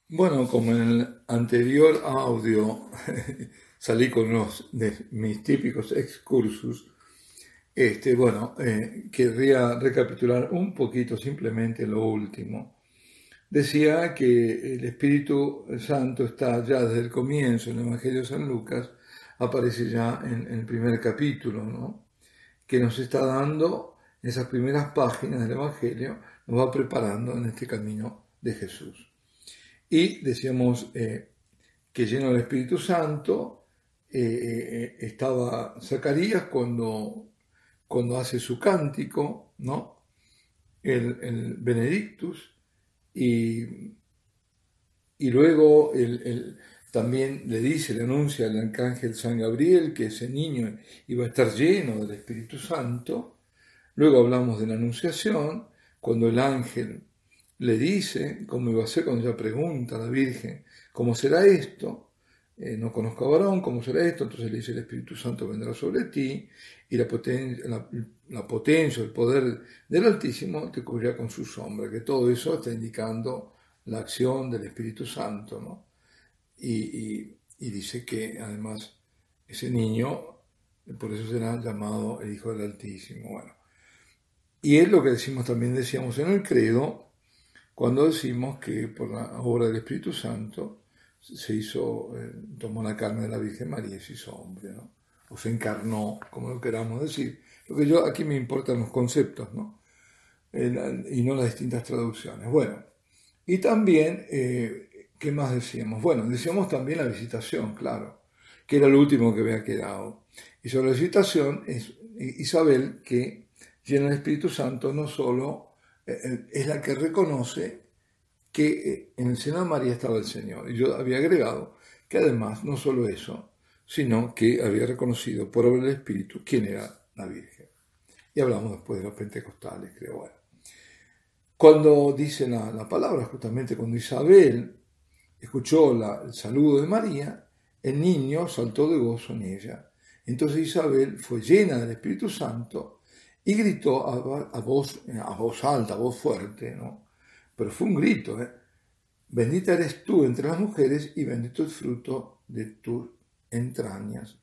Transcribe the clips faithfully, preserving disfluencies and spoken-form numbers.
Bueno, como en el anterior audio salí con unos de mis típicos excursus, este, bueno, eh, querría recapitular un poquito simplemente lo último. Decía que el Espíritu Santo está ya desde el comienzo en el Evangelio de San Lucas, aparece ya en, en el primer capítulo, ¿no? Que nos está dando en esas primeras páginas del Evangelio, nos va preparando en este camino de Jesús. Y decíamos eh, que lleno del Espíritu Santo eh, eh, estaba Zacarías cuando, cuando hace su cántico, ¿no? El, el Benedictus, y, y luego el, el, también le dice, le anuncia al arcángel San Gabriel que ese niño iba a estar lleno del Espíritu Santo. Luego hablamos de la anunciación, cuando el ángel le dice cómo iba a ser, cuando ella pregunta a la Virgen, ¿cómo será esto? Eh, no conozco a varón, ¿cómo será esto? Entonces le dice, el Espíritu Santo vendrá sobre ti y la potencia, la, la potencia, el poder del Altísimo te cubrirá con su sombra, que todo eso está indicando la acción del Espíritu Santo, ¿no? Y, y, y dice que además ese niño, por eso será llamado el Hijo del Altísimo. Bueno, y es lo que decimos también, decíamos en el credo, cuando decimos que por la obra del Espíritu Santo se hizo, eh, tomó la carne de la Virgen María y se hizo hombre, ¿no? O se encarnó, como lo queramos decir. Lo que yo, aquí me importan los conceptos, ¿no? Eh, y no las distintas traducciones. Bueno, y también, eh, ¿qué más decíamos? Bueno, decíamos también la visitación, claro, que era lo último que había quedado. Y sobre la visitación es Isabel que llena el Espíritu Santo no solo eh, es la que reconoce que en el seno de María estaba el Señor. Y yo había agregado que además no solo eso, sino que había reconocido por obra del Espíritu quién era la Virgen. Y hablamos después de los pentecostales, creo. Bueno, cuando dice la, la palabra, justamente cuando Isabel escuchó la, el saludo de María, el niño saltó de gozo en ella. Entonces Isabel fue llena del Espíritu Santo y gritó a, a, voz, a voz alta, a voz fuerte, ¿no? Pero fue un grito, ¿eh? Bendita eres tú entre las mujeres y bendito el fruto de tus entrañas.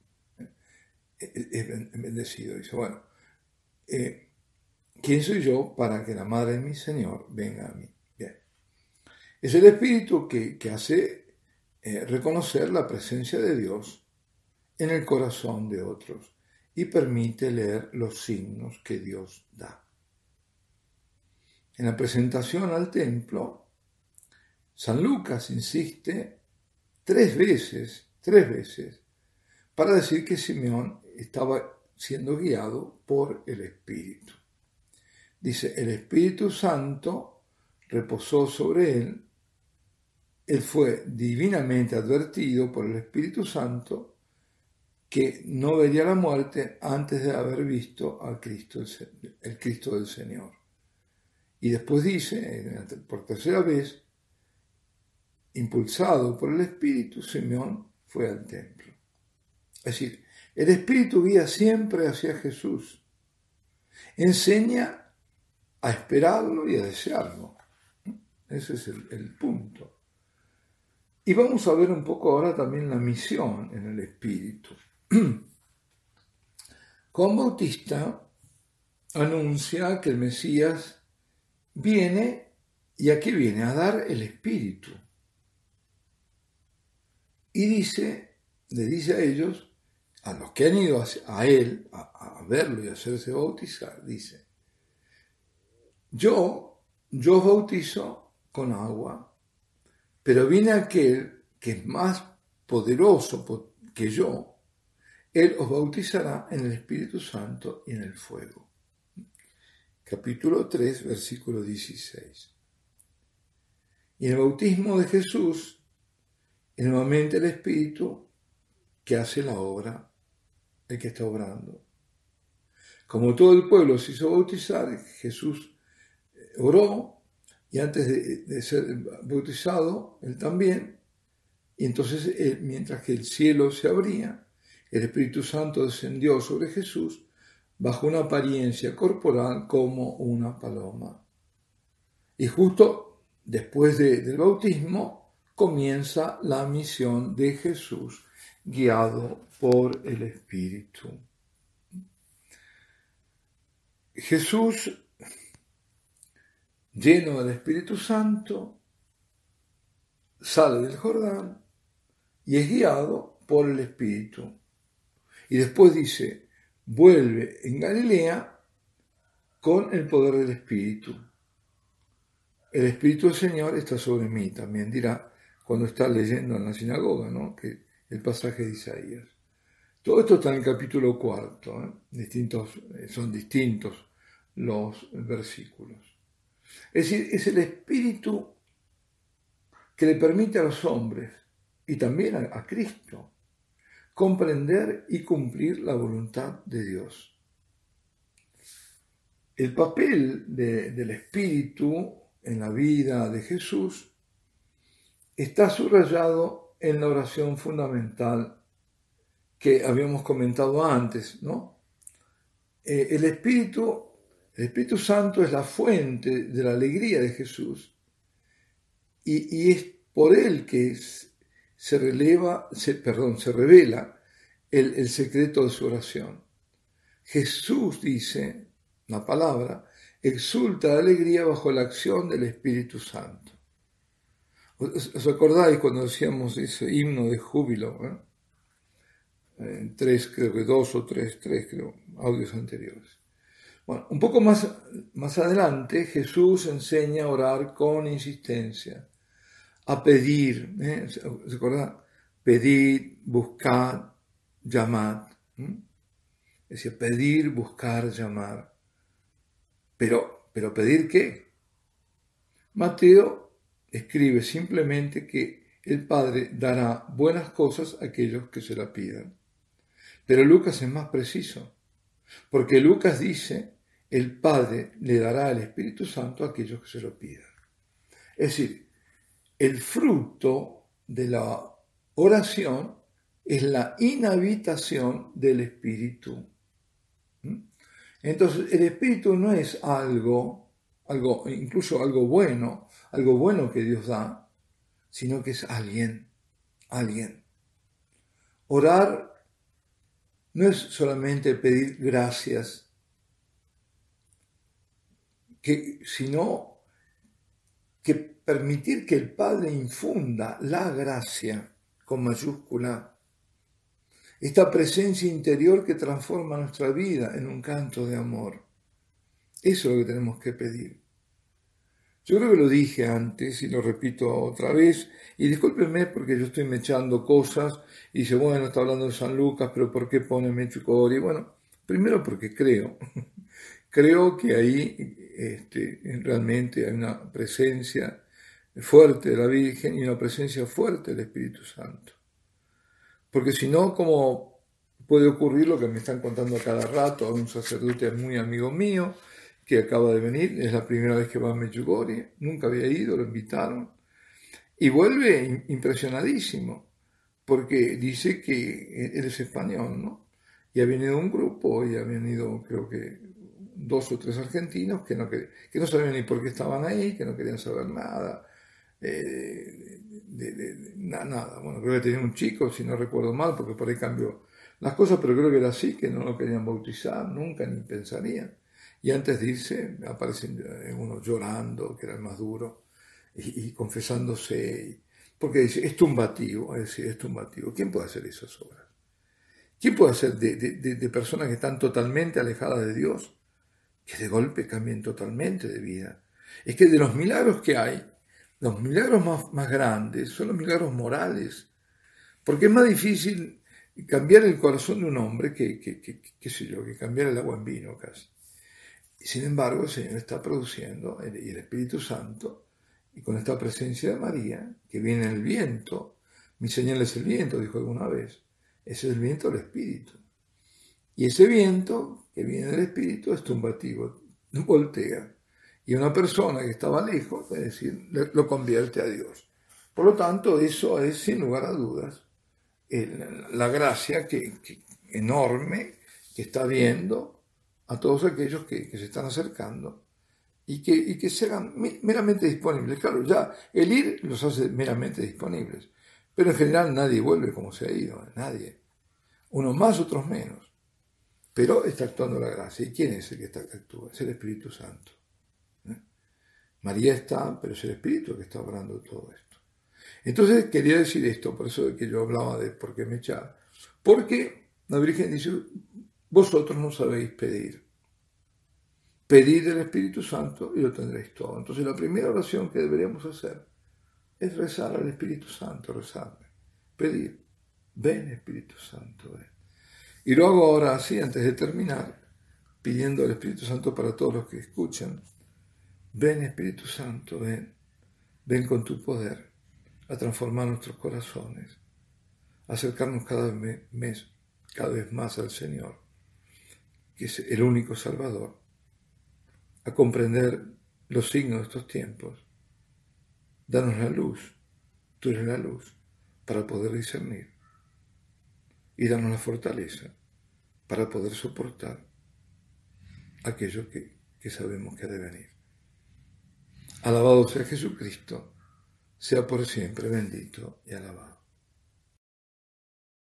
Es bendecido. Dice, bueno, eh, ¿quién soy yo para que la madre de mi Señor venga a mí? Bien. Es el Espíritu que, que hace eh, reconocer la presencia de Dios en el corazón de otros y permite leer los signos que Dios da. En la presentación al templo, San Lucas insiste tres veces, tres veces, para decir que Simeón estaba siendo guiado por el Espíritu. Dice, el Espíritu Santo reposó sobre él, él fue divinamente advertido por el Espíritu Santo que no vería la muerte antes de haber visto al Cristo, el Cristo del Señor. Y después dice, por tercera vez, impulsado por el Espíritu, Simeón fue al templo. Es decir, el Espíritu guía siempre hacia Jesús. Enseña a esperarlo y a desearlo. Ese es el, el punto. Y vamos a ver un poco ahora también la misión en el Espíritu. Juan Bautista anuncia que el Mesías viene, ¿y a qué viene? A dar el Espíritu. Y dice, le dice a ellos, a los que han ido a él, a, a verlo y a hacerse bautizar, dice, yo, yo os bautizo con agua, pero viene aquel que es más poderoso que yo, él os bautizará en el Espíritu Santo y en el fuego. Capítulo tres, versículo dieciséis. Y en el bautismo de Jesús, es nuevamente el Espíritu que hace la obra, el que está obrando. Como todo el pueblo se hizo bautizar, Jesús oró y antes de, de ser bautizado, él también, y entonces él, mientras que el cielo se abría, el Espíritu Santo descendió sobre Jesús bajo una apariencia corporal como una paloma. Y justo después de, del bautismo, comienza la misión de Jesús, guiado por el Espíritu. Jesús, lleno del Espíritu Santo, sale del Jordán y es guiado por el Espíritu. Y después dice, vuelve en Galilea con el poder del Espíritu. El Espíritu del Señor está sobre mí, también dirá cuando está leyendo en la sinagoga, ¿no? Que el pasaje de Isaías. Todo esto está en el capítulo cuarto, ¿eh? Distintos, son distintos los versículos. Es decir, es el Espíritu que le permite a los hombres y también a, a Cristo comprender y cumplir la voluntad de Dios. El papel de, del Espíritu en la vida de Jesús está subrayado en la oración fundamental que habíamos comentado antes, ¿no? Eh, el Espíritu, el Espíritu Santo es la fuente de la alegría de Jesús y, y es por él que es, se releva, se, perdón, se revela el, el secreto de su oración. Jesús dice, la palabra, exulta de alegría bajo la acción del Espíritu Santo. ¿Os acordáis cuando decíamos ese himno de júbilo? ¿eh? En tres, creo que dos o tres, tres, creo, audios anteriores. Bueno, un poco más, más adelante, Jesús enseña a orar con insistencia, a pedir, ¿eh? ¿Se acuerdan? Pedir, buscar, llamar. ¿eh? Es decir, pedir, buscar, llamar. Pero, ¿pero pedir qué? Mateo escribe simplemente que el Padre dará buenas cosas a aquellos que se la pidan. Pero Lucas es más preciso, porque Lucas dice, el Padre le dará el Espíritu Santo a aquellos que se lo pidan. Es decir, el fruto de la oración es la inhabitación del Espíritu. Entonces, el Espíritu no es algo, algo, incluso algo bueno, algo bueno que Dios da, sino que es alguien, alguien. Orar no es solamente pedir gracias, que, sino que permitir que el Padre infunda la gracia con mayúscula, esta presencia interior que transforma nuestra vida en un canto de amor. Eso es lo que tenemos que pedir. Yo creo que lo dije antes y lo repito otra vez, y discúlpenme porque yo estoy mechando cosas y dice, bueno, está hablando de San Lucas, pero ¿por qué pone Medjugorje? Bueno, primero porque creo, creo que ahí este, realmente hay una presencia fuerte de la Virgen y una presencia fuerte del Espíritu Santo. Porque si no, ¿cómo puede ocurrir lo que me están contando a cada rato? Un sacerdote muy amigo mío, que acaba de venir, es la primera vez que va a Medjugorje, nunca había ido, lo invitaron, y vuelve impresionadísimo, porque dice que él es español, ¿no? Y ha venido un grupo, y ha venido creo que dos o tres argentinos que no, que, que no sabían ni por qué estaban ahí, que no querían saber nada, eh, de, de, de, nada, bueno, creo que tenía un chico, si no recuerdo mal, porque por ahí cambió las cosas, pero creo que era así, que no lo querían bautizar, nunca ni pensarían. Y antes de irse, aparecen unos llorando, que era el más duro, y, y confesándose, porque dice, es tumbativo, es decir, es tumbativo. ¿Quién puede hacer esas obras? ¿Quién puede hacer de, de, de personas que están totalmente alejadas de Dios, que de golpe cambien totalmente de vida? Es que de los milagros que hay, los milagros más, más grandes son los milagros morales, porque es más difícil cambiar el corazón de un hombre que, que, que, que qué sé yo, que cambiar el agua en vino casi. Sin embargo, el Señor está produciendo, y el Espíritu Santo, y con esta presencia de María, que viene en el viento, mi señal es el viento, dijo alguna vez, ese es el viento del Espíritu. Y ese viento que viene del Espíritu es tumbativo, voltea. Y una persona que estaba lejos, es decir, lo convierte a Dios. Por lo tanto, eso es, sin lugar a dudas, el, la gracia que, que, enorme que está viendo a todos aquellos que, que se están acercando y que, y que se hagan meramente disponibles. Claro, ya el ir los hace meramente disponibles, pero en general nadie vuelve como se ha ido, nadie. Unos más, otros menos. Pero está actuando la gracia. ¿Y quién es el que está, actúa? Es el Espíritu Santo. ¿Eh? María está, pero es el Espíritu el que está obrando todo esto. Entonces quería decir esto, por eso de que yo hablaba de por qué me echaba. Porque la Virgen dice, vosotros no sabéis pedir. Pedid el Espíritu Santo y lo tendréis todo. Entonces la primera oración que deberíamos hacer es rezar al Espíritu Santo, rezarle, pedir, ven Espíritu Santo, ven. Y lo hago ahora así, antes de terminar, pidiendo al Espíritu Santo para todos los que escuchan, ven Espíritu Santo, ven, ven con tu poder a transformar nuestros corazones, a acercarnos cada vez, cada vez más al Señor, que es el único Salvador, a comprender los signos de estos tiempos. Danos la luz, tú eres la luz, para poder discernir. Y danos la fortaleza para poder soportar aquello que, que sabemos que ha de venir. Alabado sea Jesucristo, sea por siempre bendito y alabado.